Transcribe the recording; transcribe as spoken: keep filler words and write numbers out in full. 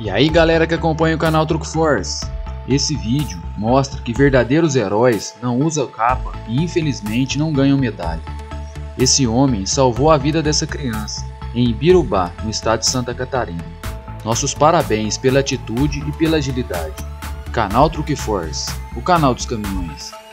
E aí galera que acompanha o canal Truque Force, esse vídeo mostra que verdadeiros heróis não usam capa e infelizmente não ganham medalha. Esse homem salvou a vida dessa criança em Ibirubá, no estado de Santa Catarina. Nossos parabéns pela atitude e pela agilidade. Canal Truque Force, o canal dos caminhões.